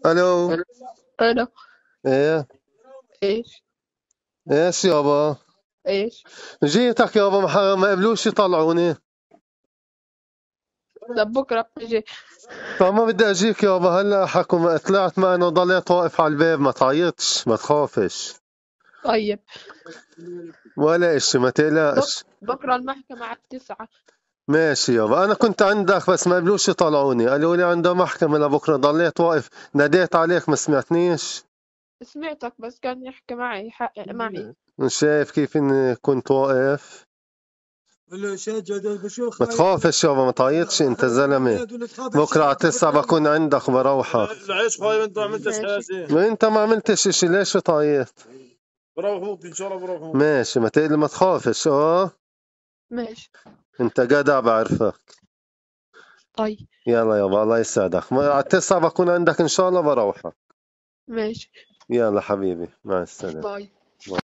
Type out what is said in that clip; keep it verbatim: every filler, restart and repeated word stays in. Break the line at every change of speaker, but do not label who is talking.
الو.
الو.
ايه.
ايش؟
ايش يابا؟
ايش؟
جيتك يابا، ما ما قبلوش يطلعوني.
طب بكره بتجي؟
طب ما بدي اجيك يابا، هلا حكوا ما طلعت معنا وضليت واقف على الباب، ما تعيطش ما تخافش
طيب.
ولا اشي، ما
بك...
تقلقش.
بكره المحكمه على التسعة.
ماشي يابا، انا كنت عندك بس ما قبلوش يطلعوني، قالوا لي عنده محكمة لبكره، ضليت واقف ناديت عليك ما سمعتنيش.
سمعتك بس كان يحكي معي يحقق معي.
شايف كيف اني كنت واقف. ما تخافش يابا، ما تعيطش انت زلمه. بكره على تسعة بكون عندك بروحك.
العيش خايب، انت ما عملتش
ماشي.
حاجه.
ما انت ما عملتش اشي، ليش تعيط؟
بروح ان شاء الله بروح.
ماشي، ما تقلق ما تخافش. اه
ماشي.
انت جدع بعرفك.
طيب.
يلا يابا الله يسعدك، ما- على التسعة بكون عندك ان شاء الله بروحك.
ماشي.
يلا حبيبي، مع السلامة.
باي.